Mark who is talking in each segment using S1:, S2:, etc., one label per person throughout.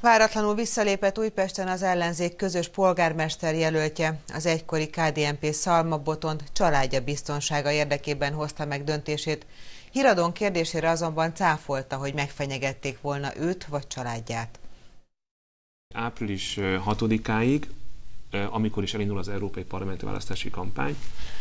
S1: Váratlanul visszalépett Újpesten az ellenzék közös polgármester jelöltje. Az egykori KDNP Szalma Botond családja biztonsága érdekében hozta meg döntését. Híradón kérdésére azonban cáfolta, hogy megfenyegették volna őt vagy családját.
S2: Április 6-áig, amikor is elindul az európai parlamenti választási kampány,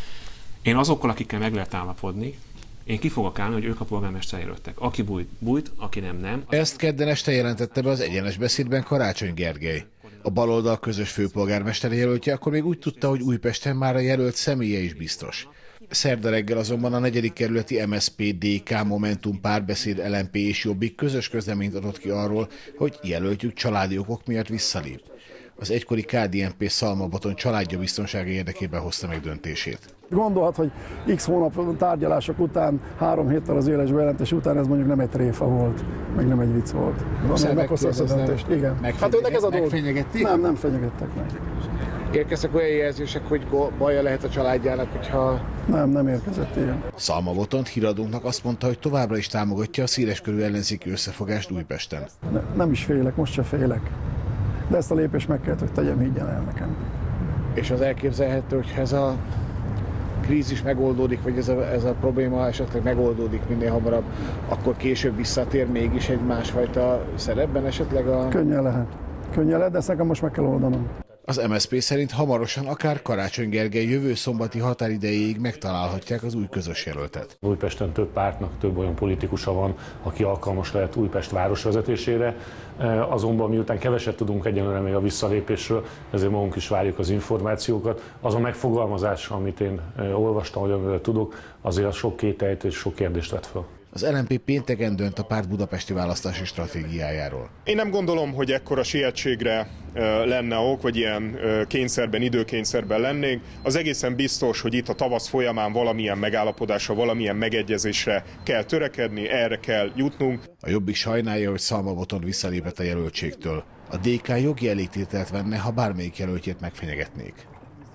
S2: én azokkal, akikkel meg lehet állapodni, én ki fogok állni, hogy ők a polgármester jelöltek. Aki bújt, aki nem.
S3: Ezt kedden este jelentette be az Egyenes Beszédben Karácsony Gergely. A baloldal közös főpolgármester jelöltje akkor még úgy tudta, hogy Újpesten már a jelölt személye is biztos. Szerda reggel azonban a 4. kerületi MSZP, DK, Momentum, Párbeszéd, LMP és Jobbik közös közleményt adott ki arról, hogy jelöltjük családi okok miatt visszalép. Az egykori KDNP Szalma Botond családja biztonsága érdekében hozta meg döntését.
S4: Gondolhat, hogy x hónap tárgyalások után, 3 héttel az éles bejelentés után ez mondjuk nem egy tréfa volt, meg nem egy vicc volt. Meghozta ezt a döntést. Igen. Hát önnek ez a dolog.
S3: Megfenyegették?
S4: Nem fenyegettek meg.
S3: Érkeztek olyan jelzések, hogy baja lehet a családjának, hogyha...
S4: Nem érkezett ilyen.
S3: Szalma Botond híradónknak azt mondta, hogy továbbra is támogatja a széleskörű ellenzéki összefogást Újpesten.
S4: Nem is félek, most se félek. De ezt a lépést meg kellett, hogy tegyem, higgyen el nekem.
S3: És az elképzelhető, hogy ez a krízis megoldódik, vagy ez a probléma esetleg megoldódik minél hamarabb, akkor később visszatér mégis egy másfajta szerepben esetleg a...
S4: Könnyen lehet, de ezt nekem most meg kell oldanom.
S3: Az MSZP szerint hamarosan akár Karácsony Gergely jövő szombati határidejéig megtalálhatják az új közös jelöltet.
S5: Újpesten több pártnak több olyan politikusa van, aki alkalmas lehet Újpest városvezetésére, azonban miután keveset tudunk egyenlőre még a visszalépésről, ezért magunk is várjuk az információkat. Az a megfogalmazás, amit én olvastam, vagy amivel tudok, azért sok kételyt és sok kérdést vett fel.
S3: Az LMP pénteken dönt a párt budapesti választási stratégiájáról.
S6: Én nem gondolom, hogy ekkora sietségre lenne ok, vagy ilyen időkényszerben lennénk. Az egészen biztos, hogy itt a tavasz folyamán valamilyen megállapodásra, valamilyen megegyezésre kell törekedni, erre kell jutnunk.
S3: A Jobbik sajnálja, hogy Szalma Botond visszalépett a jelöltségtől. A DK jogi elégtételt venne, ha bármelyik jelöltjét megfenyegetnék.